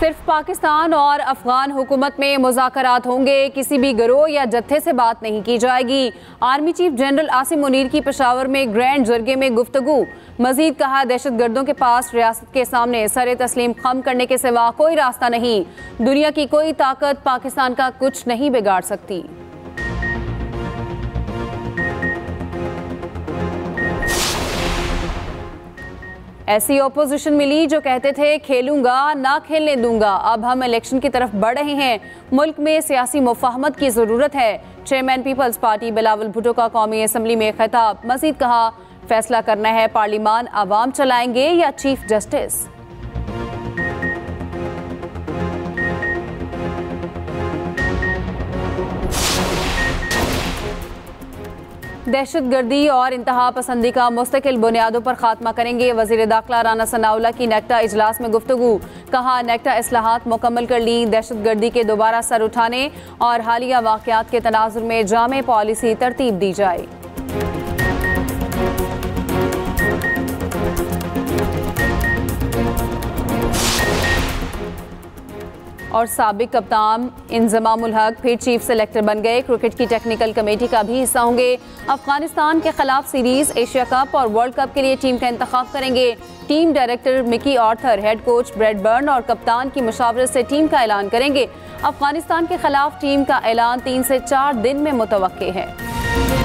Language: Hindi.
सिर्फ पाकिस्तान और अफगान हुकूमत में मुज़ाकरात होंगे, किसी भी गिरोह या जत्थे से बात नहीं की जाएगी। Army chief general Asim Munir की पेशावर में ग्रैंड जरगे में गुफ्तगू। मजीद कहा, दहशतगर्दों के पास रियासत के सामने सरे तस्लीम खम करने के सिवा कोई रास्ता नहीं। दुनिया की कोई ताकत पाकिस्तान का कुछ नहीं बिगाड़ सकती। ऐसी ओपोजिशन मिली जो कहते थे खेलूंगा ना खेलने दूंगा। अब हम इलेक्शन की तरफ बढ़ रहे हैं। मुल्क में सियासी मुफाहमत की जरूरत है। Chairman Peoples Party Bilawal Bhutto का कौमी असम्बली में खिताब। मजीद कहा, फैसला करना है पार्लिमान आवाम चलाएंगे या चीफ जस्टिस। दहशतगर्दी और इंतहा पसंदी का मुस्तकिल बुनियादों पर खात्मा करेंगे। वज़ीर दाखिला राना सनाउल्लाह की नेक्टा इजलास में गुफ्तगू। कहा, नेक्टा इस्लाहात मुकम्मल कर ली। दहशतगर्दी के दोबारा सर उठाने और हालिया वाक़यात के तनाजुर में जामे पॉलिसी तरतीब दी जाए। और साबिक कप्तान इंजमामुल हक फिर चीफ सेलेक्टर बन गए। क्रिकेट की टेक्निकल कमेटी का भी हिस्सा होंगे। अफगानिस्तान के खिलाफ सीरीज, एशिया कप और वर्ल्ड कप के लिए टीम का इंतखाब करेंगे। Team director Mickey Arthur, head coach Bradburn और कप्तान की मुशावरत से टीम का ऐलान करेंगे। अफगानिस्तान के खिलाफ टीम का ऐलान 3 से 4 दिन में मुतवक्के है।